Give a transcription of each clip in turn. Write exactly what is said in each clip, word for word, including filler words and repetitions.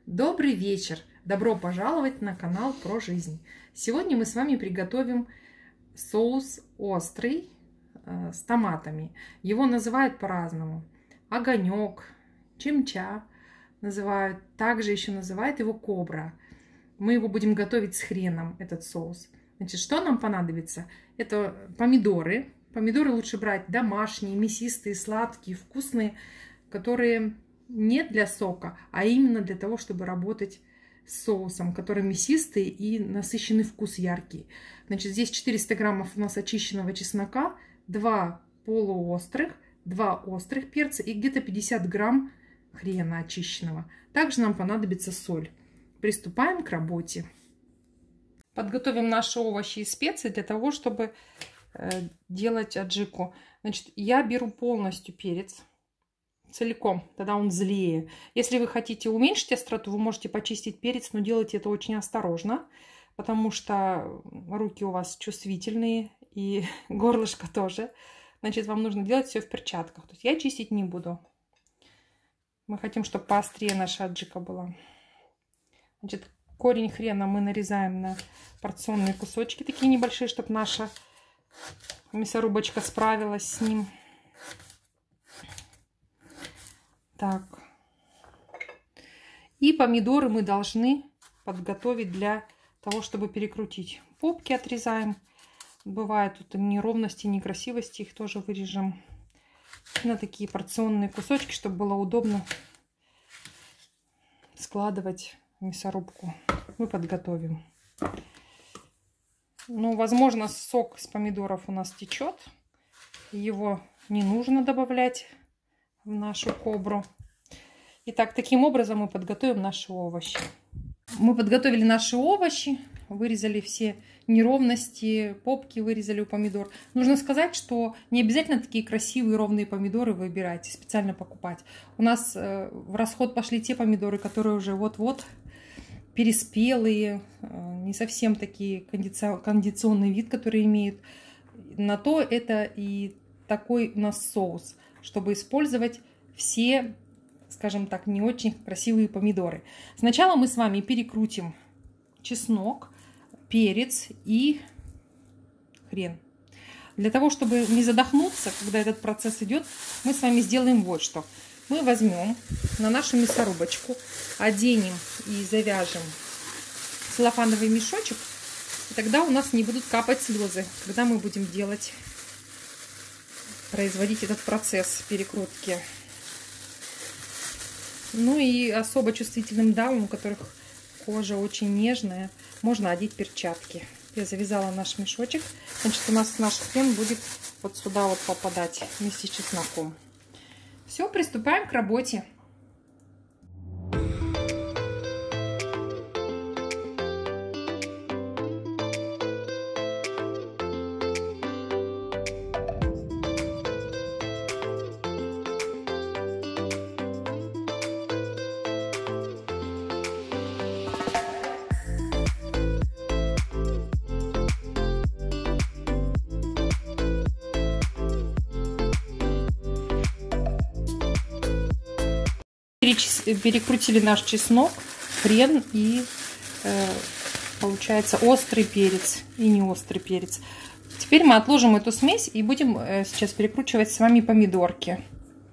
Добрый вечер! Добро пожаловать на канал про жизнь. Сегодня мы с вами приготовим соус острый э, с томатами. Его называют по-разному. Огонек, чимча называют. Также еще называют его кобра. Мы его будем готовить с хреном, этот соус. Значит, что нам понадобится? Это помидоры. Помидоры лучше брать домашние, мясистые, сладкие, вкусные, которые не для сока, а именно для того, чтобы работать с соусом, который мясистый и насыщенный вкус яркий. Значит, здесь четыреста граммов у нас очищенного чеснока, два полуострых, два острых перца и где-то пятьдесят грамм хрена очищенного. Также нам понадобится соль. Приступаем к работе. Подготовим наши овощи и специи для того, чтобы делать аджику. Значит, я беру полностью перец. Целиком, тогда он злее. Если вы хотите уменьшить остроту, вы можете почистить перец, но делайте это очень осторожно, потому что руки у вас чувствительные и горлышко тоже. Значит, вам нужно делать все в перчатках. То есть я чистить не буду. Мы хотим, чтобы поострее наша аджика была. Значит, корень хрена мы нарезаем на порционные кусочки, такие небольшие, чтобы наша мясорубочка справилась с ним. Так. И помидоры мы должны подготовить для того, чтобы перекрутить. Попки отрезаем. Бывают тут неровности, некрасивости. Их тоже вырежем на такие порционные кусочки, чтобы было удобно складывать в мясорубку. Мы подготовим. Ну, возможно, сок с помидоров у нас течет. Его не нужно добавлять в нашу кобру. Итак, таким образом мы подготовим наши овощи. Мы подготовили наши овощи, вырезали все неровности, попки вырезали у помидор. Нужно сказать, что не обязательно такие красивые ровные помидоры выбирать, специально покупать. У нас э, в расход пошли те помидоры, которые уже вот-вот переспелые, э, не совсем такие кондици... кондиционный вид, который имеют. На то это и такой у нас соус, чтобы использовать все, скажем так, не очень красивые помидоры. Сначала мы с вами перекрутим чеснок, перец и хрен. Для того, чтобы не задохнуться, когда этот процесс идет, мы с вами сделаем вот что. Мы возьмем на нашу мясорубочку, оденем и завяжем целлофановый мешочек, и тогда у нас не будут капать слезы, когда мы будем делать производить этот процесс перекрутки. Ну и особо чувствительным дамам, у которых кожа очень нежная, можно одеть перчатки. Я завязала наш мешочек. Значит, у нас наш хрен будет вот сюда вот попадать вместе с чесноком. Все, приступаем к работе. Перекрутили наш чеснок, хрен и э, получается острый перец и не острый перец. Теперь мы отложим эту смесь и будем э, сейчас перекручивать с вами помидорки.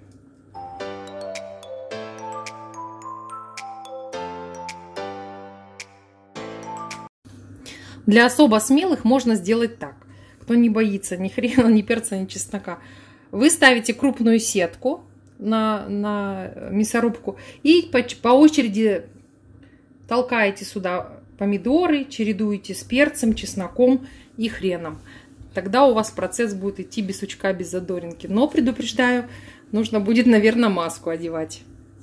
Для особо смелых можно сделать так. Кто не боится ни хрена, ни перца, ни чеснока. Вы ставите крупную сетку на, на мясорубку и по, по очереди толкаете сюда помидоры, чередуете с перцем, чесноком и хреном. Тогда у вас процесс будет идти без сучка, без задоринки. Но предупреждаю, нужно будет, наверное, маску одевать.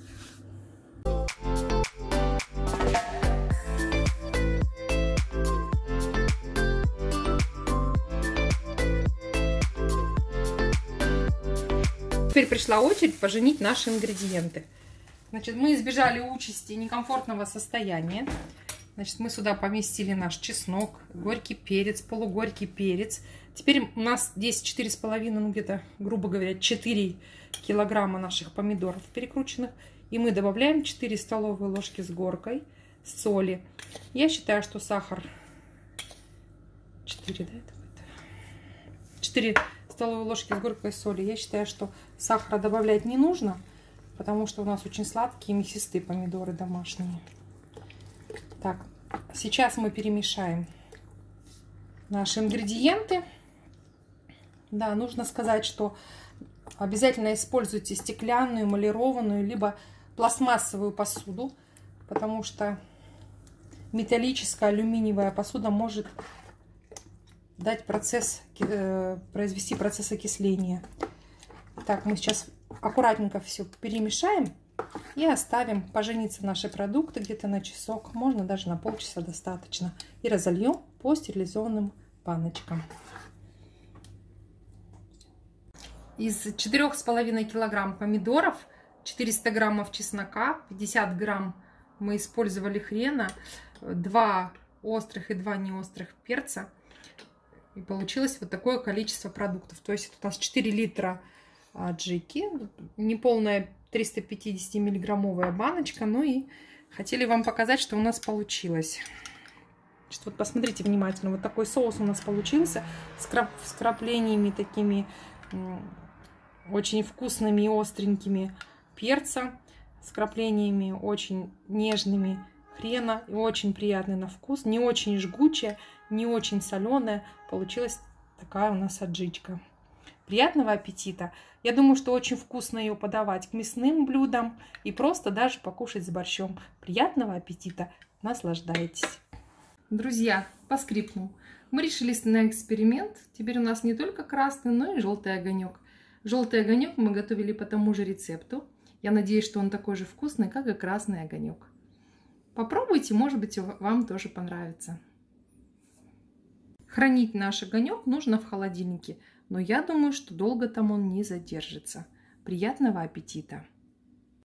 Теперь пришла очередь поженить наши ингредиенты. Значит, мы избежали участи некомфортного состояния. Значит, мы сюда поместили наш чеснок, горький перец, полугорький перец. Теперь у нас здесь четыре с половиной, ну где-то, грубо говоря, четыре килограмма наших помидоров перекрученных. И мы добавляем четыре столовые ложки с горкой соли. Я считаю, что сахар... четыре, да, это будет? четыре столовые ложки с горкой соли. Я считаю, что сахара добавлять не нужно, потому что у нас очень сладкие мясистые помидоры домашние. Так, сейчас мы перемешаем наши ингредиенты. Да, нужно сказать, что обязательно используйте стеклянную, эмалированную, либо пластмассовую посуду, потому что металлическая, алюминиевая посуда может дать процесс, э, произвести процесс окисления. Так, мы сейчас аккуратненько все перемешаем и оставим пожениться наши продукты где-то на часок, можно даже на полчаса достаточно. И разольем по стерилизованным баночкам. Из четырёх с половиной килограмм помидоров, четыреста граммов чеснока, пятьдесят грамм мы использовали хрена, два острых и два неострых перца. И получилось вот такое количество продуктов. То есть это у нас четыре литра аджики, неполная триста пятьдесят миллиграммовая баночка. Ну и хотели вам показать, что у нас получилось. Значит, вот посмотрите внимательно. Вот такой соус у нас получился с вкраплениями такими очень вкусными и остренькими перца, с вкраплениями очень нежными хрена и очень приятный на вкус, не очень жгучая, не очень соленая. Получилась такая у нас аджичка. Приятного аппетита! Я думаю, что очень вкусно ее подавать к мясным блюдам и просто даже покушать с борщом. Приятного аппетита! Наслаждайтесь! Друзья, по скрипту. Мы решились на эксперимент. Теперь у нас не только красный, но и желтый огонек. Желтый огонек мы готовили по тому же рецепту. Я надеюсь, что он такой же вкусный, как и красный огонек. Попробуйте, может быть, вам тоже понравится. Хранить наш огонек нужно в холодильнике, но я думаю, что долго там он не задержится. Приятного аппетита!